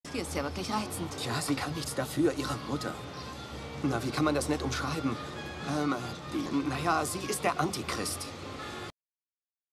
Die ist ja wirklich reizend. Ja, sie kann nichts dafür, ihre Mutter. Na, wie kann man das nett umschreiben? Naja, sie ist der Antichrist.